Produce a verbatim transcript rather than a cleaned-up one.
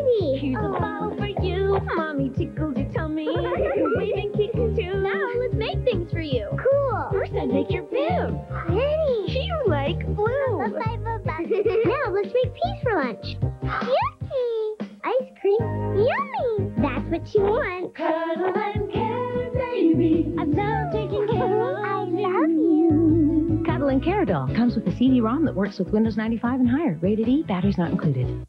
baby. Here's a bottle for you. Mommy tickles your tummy. Wave and kick too. Now let's make things for you. Cool. First I make your bib. Pretty. You like blue. Now let's make peas for lunch. Yummy. Ice cream. Yummy. That's what you want. Cuddle and care, baby. I love taking care of I love you. Cuddle and Care doll comes with a C D ROM that works with Windows ninety-five and higher. Rated E, batteries not included.